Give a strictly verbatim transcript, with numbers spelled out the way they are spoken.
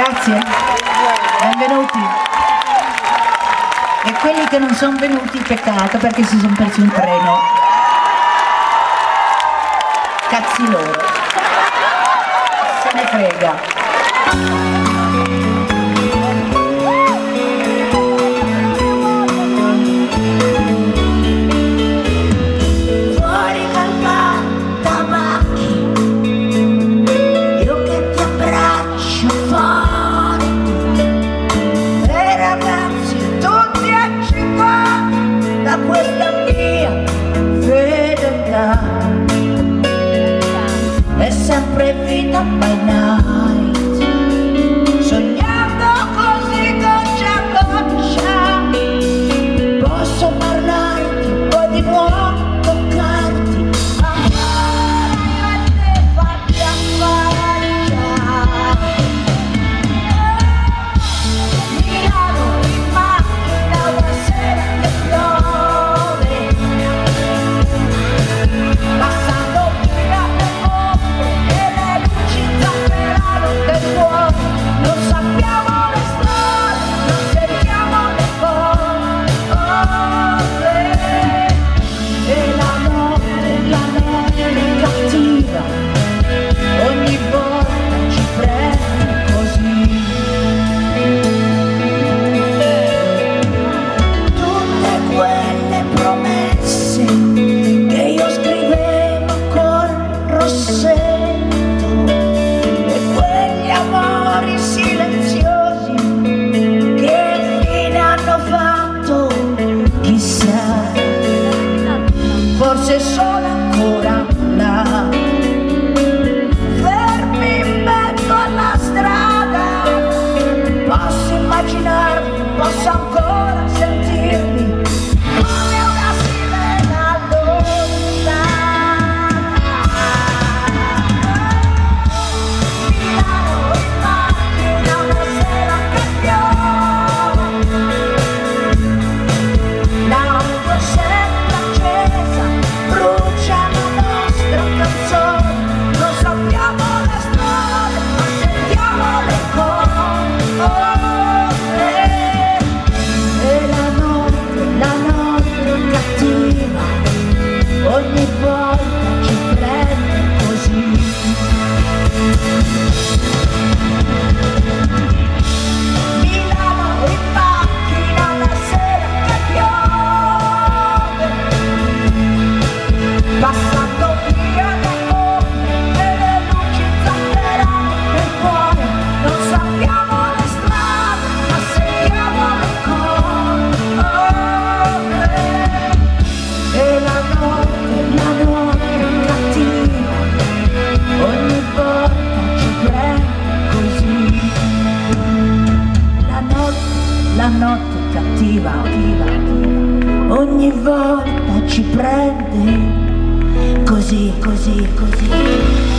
Grazie, benvenuti. E quelli che non sono venuti, peccato, perché si sono persi un treno. Cazzi loro. Se ne frega. Questa mia fedeltà è sempre vita by night, sognando così goccia a goccia. Posso parlarti, poi di nuovo toccarti, amore, io e te faccia a faccia. Milano in macchina una sera che piove, forse sono ancora là, fermi in mezzo alla strada. Posso immaginarmi, posso ancora sentirmi come una sirena lontana. Milano in macchina una sera che piove, l'auto sempre accesa, brucia la nostra canzone. Non sappiamo le strade, ma sentiamo le cose. E la notte, la notte cattiva, ogni volta ci prende così. Milano in macchina la sera che piove, passando via le ombre e le luci zafferano nel cuore. Non sappiamo le strade, ma sentiamo le cose. E la notte, la notte cattiva, ogni volta ci prende così. La notte, la notte cattiva, cattiva, cattiva, ogni volta ci prende così, così, così.